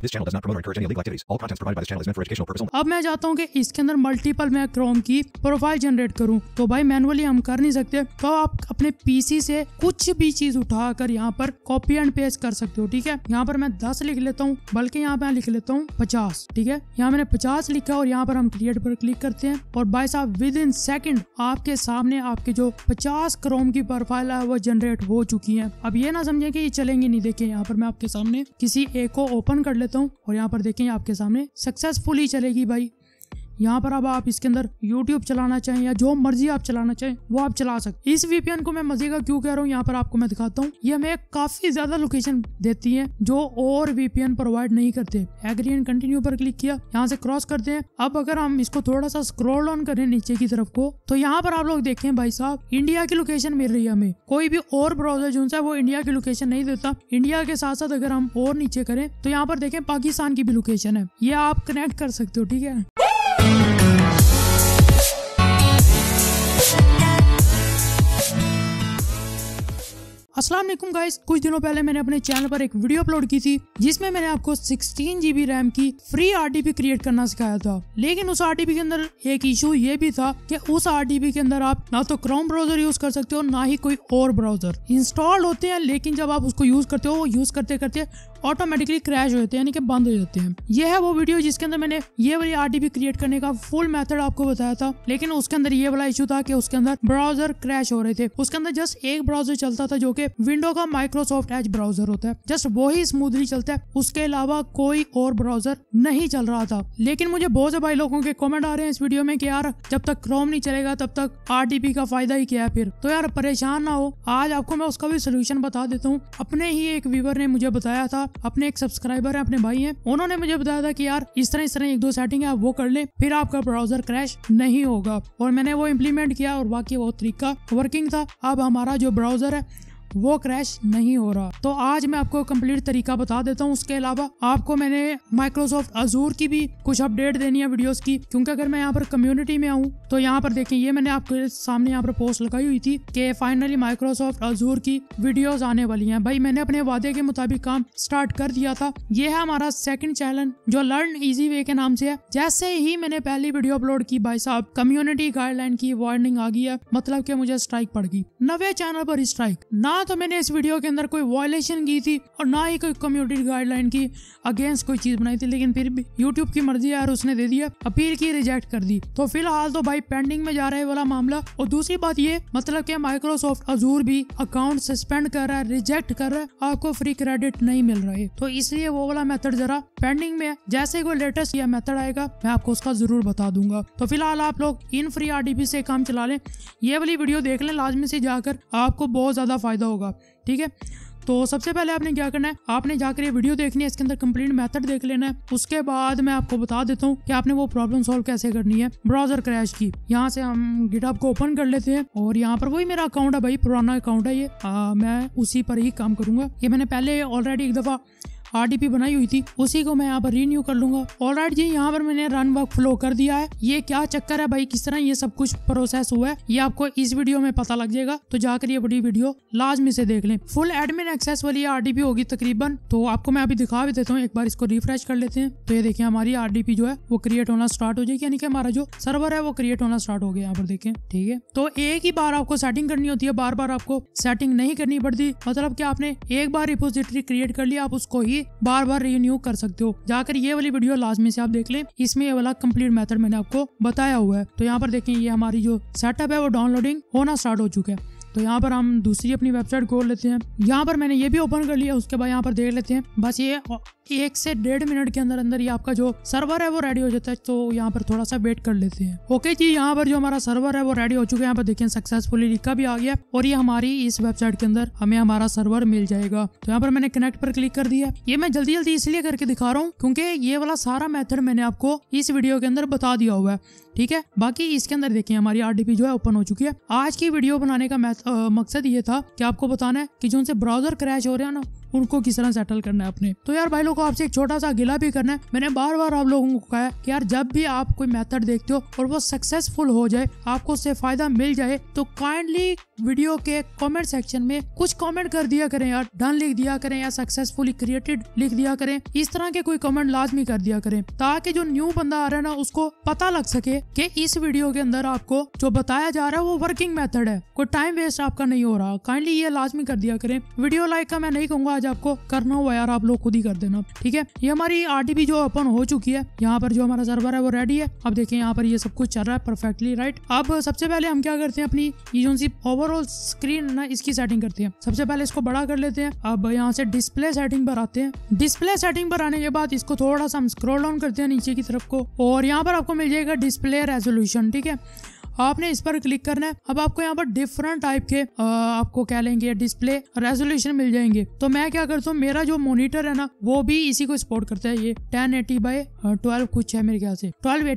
This channel does not promote or encourage any illegal activities. All contents provided by this channel is meant for educational purposes only. अब मैं चाहता हूँ कि इसके अंदर multiple मैं क्रोम की प्रोफाइल जनरेट करूँ, तो भाई मैनुअली हम कर नहीं सकते, तो आप अपने पीसी से कुछ भी चीज उठाकर यहाँ पर कॉपी एंड पेस्ट कर सकते हो। ठीक है, यहाँ पर मैं 10 लिख लेता हूँ, बल्कि यहाँ पे लिख लेता हूँ 50। ठीक है, यहाँ मैंने 50 लिखा और यहाँ पर हम क्रिएट पर क्लिक करते हैं और भाई साहब विद इन सेकंड आपके सामने आपके जो 50 क्रोम की प्रोफाइल है वो जनरेट हो चुकी है। अब ये ना समझे कि ये चलेंगी नहीं। देखिए यहाँ पर मैं आपके सामने किसी एक को ओपन कर लेता हूँ और यहाँ पर देखें आपके सामने सक्सेसफुली चलेगी भाई। यहाँ पर अब आप इसके अंदर YouTube चलाना चाहें या जो मर्जी आप चलाना चाहें वो आप चला सकते। इस VPN को मैं मजे का क्यों कह रहा हूँ, यहाँ पर आपको मैं दिखाता हूँ। ये हमें काफी ज्यादा लोकेशन देती है जो और VPN प्रोवाइड नहीं करते। एग्री एंड कंटिन्यू पर क्लिक किया, यहाँ से क्रॉस करते हैं। अब अगर हम इसको थोड़ा सा स्क्रॉल डाउन करें नीचे की तरफ को, तो यहाँ पर आप लोग देखें भाई साहब इंडिया की लोकेशन मिल रही है हमें। कोई भी और ब्राउजर जो है वो इंडिया की लोकेशन नहीं देता। इंडिया के साथ साथ अगर हम और नीचे करें तो यहाँ पर देखें पाकिस्तान की भी लोकेशन है, ये आप कनेक्ट कर सकते हो। ठीक है, अस्सलाम वालेकुम गाइस, कुछ दिनों पहले मैंने अपने चैनल पर एक वीडियो अपलोड की थी जिसमें मैंने आपको 16 GB रैम की फ्री RDP क्रिएट करना सिखाया था। लेकिन उस RDP के अंदर एक इशू ये भी था कि उस RDP के अंदर आप ना तो क्रोम ब्राउजर यूज कर सकते हो ना ही कोई और ब्राउजर इंस्टॉल होते हैं, लेकिन जब आप उसको यूज करते हो वो यूज करते करते ऑटोमेटिकली क्रैश हो जाते हैं, यानी कि बंद हो जाते हैं। यह है वो वीडियो जिसके अंदर मैंने ये वाली RDP क्रिएट करने का फुल मेथड आपको बताया था। लेकिन उसके अंदर ये वाला इशू था कि उसके अंदर ब्राउजर क्रैश हो रहे थे। उसके अंदर जस्ट एक ब्राउजर चलता था जो कि विंडो का माइक्रोसॉफ्ट एज ब्राउजर होता है, जस्ट वो ही स्मूथली चलता है, उसके अलावा कोई और ब्राउजर नहीं चल रहा था। लेकिन मुझे बहुत से भाई लोगों के कमेंट आ रहे हैं इस वीडियो में कि यार जब तक क्रोम नहीं चलेगा तब तक RDP का फायदा ही क्या है फिर। तो यार परेशान ना हो, आज आपको मैं उसका भी सोल्यूशन बता देता हूँ। अपने ही एक व्यूअर ने मुझे बताया था, अपने एक सब्सक्राइबर है, अपने भाई हैं, उन्होंने मुझे बताया था कि यार इस तरह एक दो सेटिंग है आप वो कर ले, फिर आपका ब्राउजर क्रैश नहीं होगा। और मैंने वो इम्प्लीमेंट किया और बाकी वो तरीका वर्किंग था। अब हमारा जो ब्राउजर है वो क्रैश नहीं हो रहा। तो आज मैं आपको कंप्लीट तरीका बता देता हूँ। उसके अलावा आपको मैंने माइक्रोसॉफ्ट अजूर की भी कुछ अपडेट देनी है वीडियोस की, क्योंकि अगर मैं यहाँ पर कम्युनिटी में आऊँ तो यहाँ पर देखें ये मैंने आपके सामने यहाँ पर पोस्ट लगाई हुई थी कि फाइनली माइक्रोसॉफ्ट अजूर की वीडियोस आने वाली हैं। भाई मैंने अपने वादे के मुताबिक काम स्टार्ट कर दिया था। ये है हमारा सेकंड चैलेंज जो लर्न इजी वे के नाम से है। जैसे ही मैंने पहली वीडियो अपलोड की भाई साहब कम्युनिटी गाइडलाइन की वार्निंग आ गई है, मतलब कि मुझे स्ट्राइक पड़ गई। 90 चैनल पर स्ट्राइक। ना तो मैंने इस वीडियो के अंदर कोई वायलेशन की थी और ना ही कोई कम्युनिटी गाइडलाइन की अगेंस्ट कोई चीज बनाई थी, लेकिन फिर भी यूट्यूब की मर्जी यार उसने दे दिया, अपील की, रिजेक्ट कर दी। तो फिलहाल तो भाई पेंडिंग में जा रहा है वाला मामला। और दूसरी बात ये मतलब कि माइक्रोसॉफ्ट अजूर भी अकाउंट सस्पेंड कर रहा है, रिजेक्ट कर रहा है, आपको फ्री क्रेडिट नहीं मिल रहा है। तो इसलिए वो वाला मेथड जरा पेंडिंग में है। जैसे कोई लेटेस्ट या मेथड आएगा मैं आपको उसका जरूर बता दूंगा। तो फिलहाल आप लोग इन फ्री RDP से काम चला लें, ये वाली वीडियो देख लें लाजमी से जाकर, आपको बहुत ज्यादा फायदा होगा। ठीक है, तो सबसे पहले आपने क्या करना है, आपने जाकर ये वीडियो देखनी है, इसके अंदर कंप्लीट मेथड देख लेना है। उसके बाद मैं आपको बता देता हूँ कि आपने वो प्रॉब्लम सॉल्व कैसे करनी है ब्राउजर क्रैश की। यहाँ से हम गिटहब को ओपन कर लेते हैं और यहाँ पर वही मेरा अकाउंट है भाई, पुराना अकाउंट है ये, मैं उसी पर ही काम करूंगा। ये मैंने पहले ऑलरेडी एक दफा RDP बनाई हुई थी, उसी को मैं यहाँ पर रीन्यू कर लूंगा। ऑलराइट जी, यहाँ पर मैंने रन वर्क फ्लो कर दिया है। ये क्या चक्कर है भाई, किस तरह ये सब कुछ प्रोसेस हुआ है, ये आपको इस वीडियो में पता लग जाएगा। तो जाकर ये बड़ी वीडियो लाजमी से देख लें। फुल एडमिन एक्सेस वाली RDP होगी तकरीबन, तो आपको मैं अभी दिखा भी देता हूँ। एक बार इसको रिफ्रेश कर लेते हैं तो ये देखिए हमारी RDP जो है वो क्रिएट होना स्टार्ट हो जाएगी, यानी कि हमारा जो सर्वर है वो क्रिएट होना स्टार्ट हो गया। यहाँ पर देखें, ठीक है। तो एक ही बार आपको सेटिंग करनी होती है, बार बार आपको सेटिंग नहीं करनी पड़ती। मतलब कि आपने एक बार रिपोजिटरी क्रिएट कर लिया, आप उसको ही बार बार न्यू कर सकते हो। जाकर ये वाली वीडियो लाजमी से आप देख लें, इसमें ये वाला कंप्लीट मेथड मैंने आपको बताया हुआ है। तो यहाँ पर देखें ये हमारी जो सेटअप है वो डाउनलोडिंग होना स्टार्ट हो चुका है। तो यहाँ पर हम दूसरी अपनी वेबसाइट खोल लेते हैं। यहाँ पर मैंने ये भी ओपन कर लिया। उसके बाद यहाँ पर देख लेते हैं, बस ये 1 से 1.5 मिनट के अंदर अंदर ये आपका जो सर्वर है वो रेडी हो जाता है। तो यहाँ पर थोड़ा सा वेट कर लेते हैं। ओके जी, यहाँ पर जो हमारा सर्वर है वो रेडी हो चुका है। यहाँ पर देखिए सक्सेसफुली लिखा भी आ गया और ये हमारी इस वेबसाइट के अंदर हमें हमारा सर्वर मिल जाएगा। तो यहाँ पर मैंने कनेक्ट पर क्लिक कर दिया। ये मैं जल्दी जल्दी इसलिए करके दिखा रहा हूँ क्योंकि ये वाला सारा मेथड मैंने आपको इस वीडियो के अंदर बता दिया हुआ है। ठीक है, बाकी इसके अंदर देखिए हमारी RDP जो है ओपन हो चुकी है। आज की वीडियो बनाने का मकसद ये था कि आपको बताना है कि जो उनसे ब्राउजर क्रैश हो रहे हैं ना, उनको किस तरह सेटल करना है अपने। तो यार भाई लोग आपसे एक छोटा सा गिला भी करना है, मैंने बार बार आप लोगों को कहा कि यार जब भी आप कोई मेथड देखते हो और वो सक्सेसफुल हो जाए, आपको उससे फायदा मिल जाए, तो काइंडली वीडियो के कमेंट सेक्शन में कुछ कमेंट कर दिया करें यार, डन लिख दिया करें या सक्सेसफुली क्रिएटेड लिख दिया करें। इस तरह के कोई कमेंट लाजमी कर दिया करें ताकि जो न्यू बंदा आ रहा है ना उसको पता लग सके कि इस वीडियो के अंदर आपको जो बताया जा रहा है वो वर्किंग मेथड है, कोई टाइम वेस्ट आपका नहीं हो रहा। काइंडली ये लाजमी कर दिया करें। वीडियो लाइक का मैं नहीं कहूंगा आज आपको, करना हुआ यार आप लोग खुद ही कर देना, ठीक है। ये हमारी RDP जो ओपन हो चुकी है, यहाँ पर जो हमारा सर्वर है वो रेडी है। अब देखिए यहाँ पर ये सब कुछ चल रहा है परफेक्टली राइट। अब सबसे पहले हम क्या करते हैं, अपनी ये जो सी ओवरऑल स्क्रीन है ना इसकी सेटिंग करते हैं। सबसे पहले इसको बड़ा कर लेते हैं। अब यहाँ से डिस्प्ले सेटिंग पर आते हैं। डिस्प्ले सेटिंग पर आने के बाद इसको थोड़ा सा हम स्क्रॉल डाउन करते हैं नीचे की तरफ को, और यहाँ पर आपको मिल जाएगा डिस्प्ले रेजोल्यूशन, ठीक है। आपने इस पर क्लिक करना है। अब आपको यहाँ पर डिफरेंट टाइप के आपको क्या लेंगे डिस्प्ले रेजोल्यूशन मिल जाएंगे। तो मैं क्या करता हूँ, मेरा जो मॉनिटर है ना वो भी इसी को सपोर्ट करता है। ये 1080x12 कुछ है मेरे ख्याल से,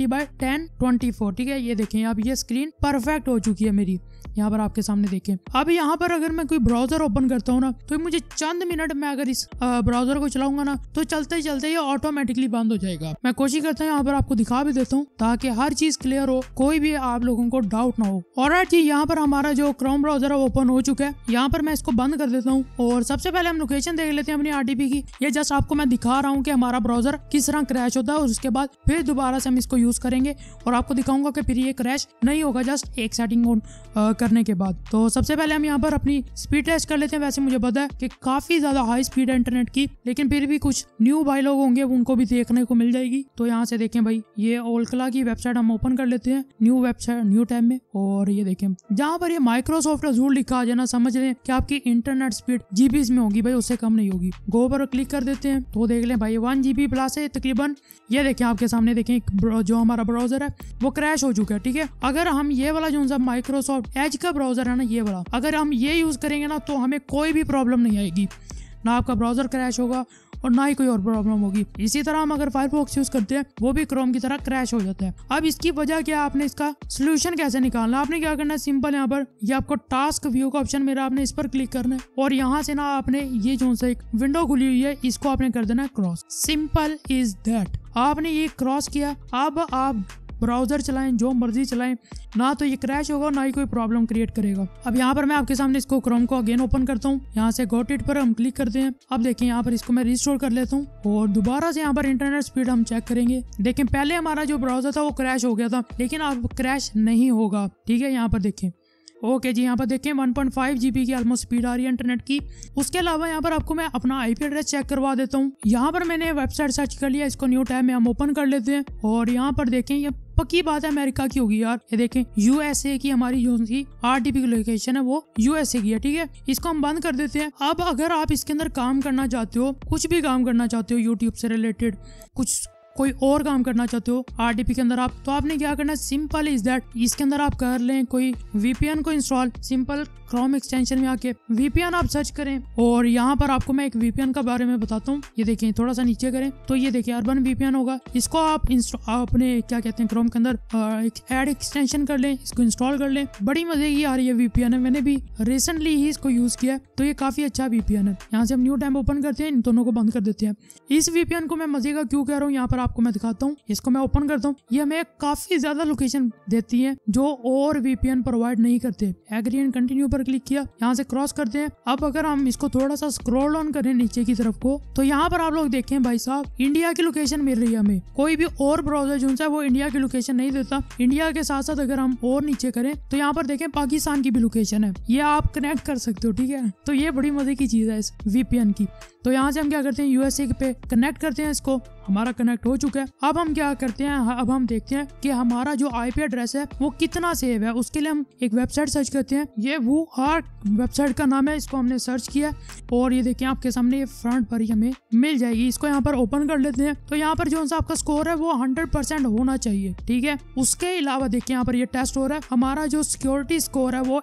1280x1024, ठीक है। ये देखें अब ये स्क्रीन परफेक्ट हो चुकी है मेरी, यहाँ पर आपके सामने देखें। अब यहाँ पर अगर मैं कोई ब्राउजर ओपन करता हूँ ना, तो मुझे चंद मिनट में अगर इस ब्राउजर को चलाऊंगा ना, तो चलते चलते ये ऑटोमेटिकली बंद हो जाएगा। मैं कोशिश करता हूँ यहाँ पर आपको दिखा भी देता हूँ ताकि हर चीज क्लियर हो, कोई भी आप लोगों को डाउट ना हो। ऑलराइट जी, यहाँ पर हमारा जो क्रोम ब्राउजर है ओपन हो चुका है। यहाँ पर मैं इसको बंद कर देता हूँ और सबसे पहले हम लोकेशन देख लेते हैं अपनी RDP की। ये जस्ट आपको मैं दिखा रहा हूँ कि हमारा ब्राउजर किस तरह क्रैश होता है, और उसके बाद फिर दोबारा से हम इसको यूज करेंगे और आपको दिखाऊंगा कि फिर ये क्रैश नहीं होगा जस्ट एक सेटिंग ऑन करने के बाद। तो सबसे पहले हम यहाँ पर अपनी स्पीड टेस्ट कर लेते हैं। वैसे मुझे पता है कि काफी ज्यादा हाई स्पीड है इंटरनेट की, लेकिन फिर भी कुछ न्यू भाई लोग होंगे उनको भी देखने को मिल जाएगी। तो यहाँ से देखें भाई, ये ओल्कला की वेबसाइट हम ओपन कर लेते हैं न्यू वेबसाइट न्यू टैब में, और ये देखें जहाँ पर ये माइक्रोसॉफ्ट अज़ूर लिखा आ जाना, समझ लें कि आपकी इंटरनेट स्पीड जीबीज में होगी भाई, उससे कम नहीं होगी। गो पर क्लिक कर देते हैं तो देख लें भाई 1 GB प्लस है तकरीबन। ये देखें आपके सामने देखें जो हमारा ब्राउजर है वो क्रैश हो चुका है, ठीक है। अगर हम ये वाला जो सा माइक्रोसॉफ्ट एज का ब्राउजर है ना, ये वाला अगर हम ये यूज करेंगे ना, तो हमें कोई भी प्रॉब्लम नहीं आएगी, ना आपका ब्राउजर क्रैश होगा और ना ही कोई और प्रॉब्लम होगी। इसी तरह हम अगर फायरफॉक्स यूज करते हैं वो भी क्रोम की तरह क्रैश हो जाता है। अब इसकी वजह क्या है, आपने इसका सोल्यूशन कैसे निकालना, आपने क्या करना है, सिंपल यहाँ पर ये आपको टास्क व्यू का ऑप्शन मेरा, आपने इस पर क्लिक करना है और यहाँ से ना आपने ये जो सा एक विंडो खुली हुई है इसको आपने कर देना है क्रॉस। Simple is that. आपने ये क्रॉस किया। अब आप ब्राउजर चलाएं, जो मर्जी चलाएं, ना तो ये क्रैश होगा ना ही कोई प्रॉब्लम क्रिएट करेगा। अब यहाँ पर मैं आपके सामने इसको क्रोम को अगेन ओपन करता हूँ। यहाँ से गॉट इट पर हम क्लिक करते हैं। अब देखें यहाँ पर इसको मैं रिस्टोर कर लेता हूँ और दोबारा से यहाँ पर इंटरनेट स्पीड हम चेक करेंगे। देखें पहले हमारा जो ब्राउजर था वो क्रैश हो गया था, लेकिन अब क्रैश नहीं होगा, ठीक है। यहाँ पर देखें ओके जी, यहाँ पर देखें 1.5 GB की ऑलमोस्ट स्पीड आ रही है इंटरनेट की। उसके अलावा यहाँ पर आपको मैं अपना IP एड्रेस चेक करवा देता हूँ। यहाँ पर मैंने वेबसाइट सर्च कर लिया, इसको न्यू टैब में हम ओपन कर लेते हैं और यहाँ पर देखें ये पक्की बात है अमेरिका की होगी यार। ये देखें USA की हमारी जो सी RDP की लोकेशन है वो USA की है, ठीक है। इसको हम बंद कर देते हैं। अब अगर आप इसके अंदर काम करना चाहते हो, कुछ भी काम करना चाहते हो यूट्यूब से रिलेटेड, कुछ कोई और काम करना चाहते हो RDP के अंदर आप, तो आपने क्या करना है, सिंपल इज दैट इसके अंदर आप कर लें कोई VPN को इंस्टॉल। सिंपल क्रोम एक्सटेंशन में आके VPN आप सर्च करें और यहाँ पर आपको मैं एक VPN का बारे में बताता हूँ। ये देखें थोड़ा सा नीचे करें तो ये देखिए अर्बन VPN होगा। इसको आप अपने क्या कहते हैं क्रोम के अंदर एक ऐड एक्सटेंशन कर लें, इसको इंस्टॉल कर लें। बड़ी मजे की आ रही है VPN है, मैंने भी रिसेंटली ही इसको यूज किया, तो ये काफी अच्छा VPN है। यहाँ से हम न्यू टैब ओपन करते हैं, इन दोनों को बंद कर देते हैं। इस VPN को मैं मजे का क्यों कह रहा हूँ, यहाँ पर आपको मैं दिखाता हूँ। इसको मैं ओपन करता हूँ, ये हमें काफी ज्यादा लोकेशन देती है जो और VPN प्रोवाइड नहीं करते। एग्री एंड कंटिन्यू पर क्लिक किया, यहाँ से क्रॉस करते हैं। अब अगर हम इसको थोड़ा सा स्क्रॉल ऑन करें नीचे की तरफ को, तो यहाँ पर आप लोग देखें भाई साहब इंडिया की लोकेशन मिल रही है हमें। कोई भी और ब्राउजर जो है वो इंडिया की लोकेशन नहीं देता। इंडिया के साथ साथ अगर हम और नीचे करें तो यहाँ पर देखें पाकिस्तान की भी लोकेशन है, ये आप कनेक्ट कर सकते हो, ठीक है। तो ये बड़ी मजे की चीज है इस VPN की। तो यहाँ से हम क्या करते हैं USA पे कनेक्ट करते हैं, इसको हमारा कनेक्ट हो चुका है। अब हम क्या करते हैं, अब हम देखते हैं कि हमारा जो IP एड्रेस है वो कितना सेव है। उसके लिए हम एक वेबसाइट सर्च करते हैं, ये WooArt वेबसाइट का नाम है। इसको हमने सर्च किया और ये देखिए आपके सामने ये फ्रंट पर ही हमें मिल जाएगी। इसको यहाँ पर ओपन कर लेते हैं। तो यहाँ पर जो सा आपका स्कोर है वो 100% होना चाहिए, ठीक है। उसके अलावा देखिए यहाँ पर ये टेस्ट हो रहा है, हमारा जो सिक्योरिटी स्कोर है वो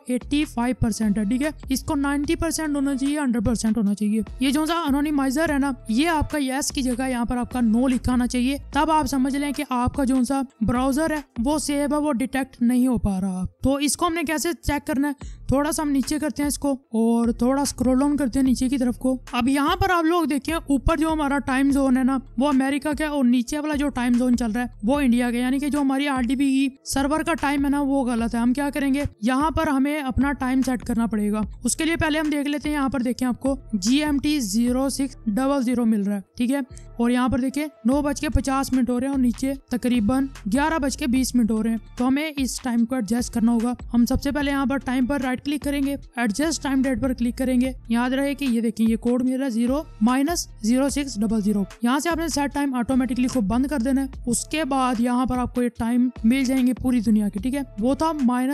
85% है, ठीक है। इसको 90% होना चाहिए, 100% होना चाहिए। ये जो सा एनोनिमाइजर है ना, ये आपका यस की जगह यहाँ पर आपका नो लिखाना चाहिए, तब आप समझ लें कि आपका जो सा ब्राउजर है वो सेव है, वो डिटेक्ट नहीं हो पा रहा। तो इसको हमने कैसे चेक करना है, थोड़ा सा हम नीचे करते हैं इसको और थोड़ा स्क्रॉल ऑन करते हैं नीचे की तरफ को। अब यहाँ पर आप लोग देखें ऊपर जो हमारा टाइम जोन है ना वो अमेरिका का और नीचे वाला जो टाइम जोन चल रहा है वो इंडिया का, यानी कि जो हमारी आरडीपी की सर्वर का टाइम है ना वो गलत है। हम क्या करेंगे, यहाँ पर हमें अपना टाइम सेट करना पड़ेगा। उसके लिए पहले हम देख लेते हैं, यहाँ पर देखें आपको GMT 0600 मिल रहा है, ठीक है। और यहाँ पर देखिए 9:50 हो रहे हैं और नीचे तकरीबन 11:20 हो रहे हैं। तो हमें इस टाइम को एडजस्ट करना होगा। हम सबसे पहले यहाँ पर टाइम पर राइट क्लिक करेंगे, एडजस्ट टाइम डेट पर क्लिक करेंगे। याद रहे कि ये देखिए ये कोड मिल रहा है 0-0600। यहाँ से आपने सेट टाइम ऑटोमेटिकली को बंद कर देना है। उसके बाद यहाँ पर आपको ये टाइम मिल जाएंगे पूरी दुनिया के, ठीक है। वो था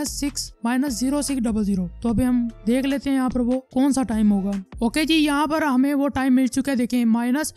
-0600। तो अभी हम देख लेते हैं यहाँ पर वो कौन सा टाइम होगा। ओके जी, यहाँ पर हमें वो टाइम मिल चुका है, देखिए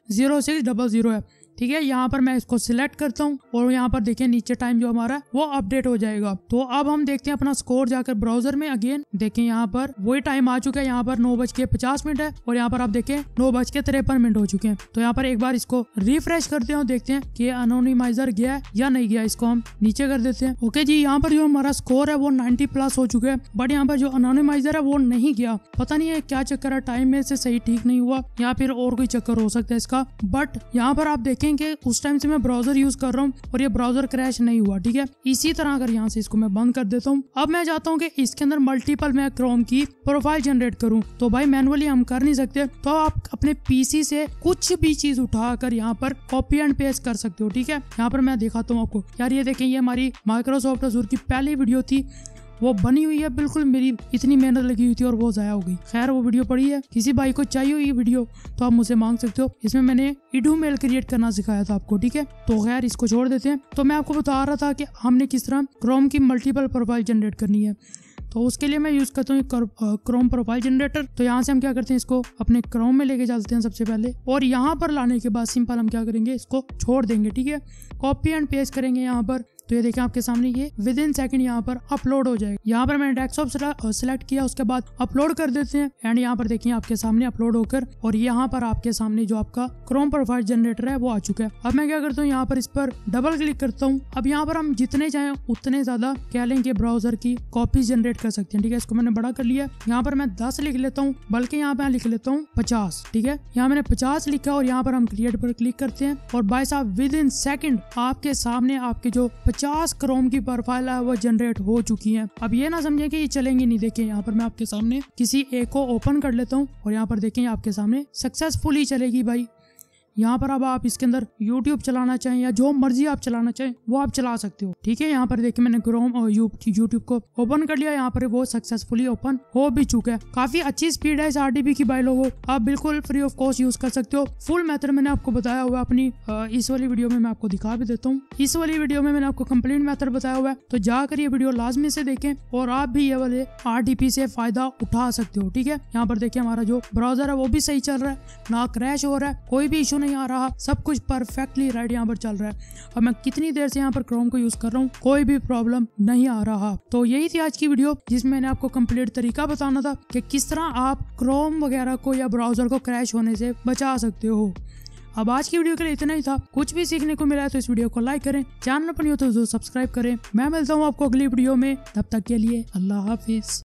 -0600 है, ठीक है। यहाँ पर मैं इसको सिलेक्ट करता हूँ और यहाँ पर देखिए नीचे टाइम जो हमारा वो अपडेट हो जाएगा। तो अब हम देखते हैं अपना स्कोर जाकर ब्राउजर में अगेन, देखें यहाँ पर वही टाइम आ चुका है। यहाँ पर 9:50 है और यहाँ पर आप देखें 9:53 हो चुके हैं। तो यहाँ पर एक बार इसको रिफ्रेश करते हैं और देखते हैं कि अनोनिमाइजर गया है या नहीं गया। इसको हम नीचे कर देते हैं। ओके जी, यहाँ पर जो हमारा स्कोर है वो 90+ हो चुका है, बट यहाँ पर जो अनोनिमाइजर है वो नहीं गया। पता नहीं है क्या चक्कर है, टाइम में से सही ठीक नहीं हुआ या फिर और कोई चक्कर हो सकता है इसका। बट यहाँ पर आप देखें कि उस टाइम से मैं ब्राउजर यूज कर रहा हूँ और ये ब्राउजर क्रैश नहीं हुआ, ठीक है। इसी तरह अगर यहाँ से इसको मैं बंद कर देता हूँ। अब मैं चाहता हूँ कि इसके अंदर मल्टीपल मैं क्रोम की प्रोफाइल जनरेट करूँ, तो भाई मैनुअली हम कर नहीं सकते। तो आप अपने पीसी से कुछ भी चीज उठाकर यहाँ पर कॉपी एंड पेस्ट कर सकते हो, ठीक है। यहाँ पर मैं दिखाता हूँ आपको। यार ये देखें, ये हमारी माइक्रोसॉफ्ट अज़ूर की पहली वीडियो थी, वो बनी हुई है बिल्कुल, मेरी इतनी मेहनत लगी हुई थी और वो ज़ाया हो गई। खैर वो वीडियो पड़ी है, किसी भाई को चाहिए ये वीडियो तो आप मुझसे मांग सकते हो। इसमें मैंने इडू मेल क्रिएट करना सिखाया था आपको, ठीक है। तो खैर इसको छोड़ देते हैं। तो मैं आपको बता रहा था कि हमने किस तरह क्रोम की मल्टीपल प्रोफाइल जनरेट करनी है। तो उसके लिए मैं यूज करता हूँ क्रोम प्रोफाइल जनरेटर। तो यहाँ से हम क्या करते हैं, इसको अपने क्रोम में लेके चलते हैं सबसे पहले, और यहाँ पर लाने के बाद सिंपल हम क्या करेंगे, इसको छोड़ देंगे, ठीक है। कॉपी एंड पेस्ट करेंगे यहाँ पर। तो ये देखें आपके सामने ये विद इन सेकंड यहाँ पर अपलोड हो जाएगा। यहाँ पर मैंने डेस्कटॉप सेलेक्ट किया, उसके बाद अपलोड कर देते हैं। एंड यहाँ पर देखिए आपके सामने अपलोड होकर और यहाँ पर आपके सामने जो आपका क्रोम प्रोफाइल जनरेटर है वो आ चुका है। अब मैं क्या करता हूँ, यहाँ पर इस पर डबल क्लिक करता हूँ। अब यहाँ पर हम जितने चाहें उतने ज्यादा क्या लेंगे ब्राउजर की कॉपी जनरेट कर सकते हैं, ठीक है। इसको मैंने बड़ा कर लिया। यहाँ पर मैं 10 लिख लेता हूँ, बल्कि यहाँ पे लिख लेता हूँ 50, ठीक है। यहाँ मैंने 50 लिखा और यहाँ पर हम क्रिएट पर क्लिक करते हैं और भाई साहब विद इन सेकंड आपके सामने आपके जो 50 क्रोम की प्रोफाइल है वो जनरेट हो चुकी है। अब ये ना समझे कि ये चलेंगी नहीं। देखिए यहाँ पर मैं आपके सामने किसी एक को ओपन कर लेता हूँ और यहाँ पर देखें आपके सामने सक्सेसफुली चलेगी भाई। यहाँ पर अब आप इसके अंदर YouTube चलाना चाहें या जो मर्जी आप चलाना चाहें वो आप चला सकते हो, ठीक है। यहाँ पर देखिए मैंने क्रोम और YouTube को ओपन कर लिया। यहाँ पर वो सक्सेसफुली ओपन हो भी चुका है। काफी अच्छी स्पीड है इस RDP की भाई लोगों, आप बिल्कुल फ्री ऑफ कॉस्ट यूज कर सकते हो। फुल मेथड मैंने आपको बताया हुआ है अपनी इस वाली वीडियो में, मैं आपको दिखा भी देता हूँ। इस वाली वीडियो में मैंने आपको कंप्लीट मेथड बताया हुआ है, तो जाकर ये वीडियो लाजमी से देखें और आप भी ये वाले RDP से फायदा उठा सकते हो, ठीक है। यहाँ पर देखिए हमारा जो ब्राउजर है वो भी सही चल रहा है, ना क्रैश हो रहा है, कोई भी इशू नहीं आ रहा, सब कुछ परफेक्टली राइट यहाँ पर चल रहा है। अब मैं कितनी देर से यहाँ पर क्रोम को यूज कर रहा हूँ, कोई भी प्रॉब्लम नहीं आ रहा। तो यही थी आज की वीडियो जिसमें मैंने आपको कंप्लीट तरीका बताना था कि किस तरह आप क्रोम वगैरह को या ब्राउजर को क्रैश होने से बचा सकते हो। अब आज की वीडियो के लिए इतना ही था। कुछ भी सीखने को मिला है तो इस वीडियो को लाइक करें, चैनल पर नहीं हो तो सब्सक्राइब करें। मैं मिलता हूँ आपको अगली वीडियो में, तब तक के लिए अल्लाह हाफिज।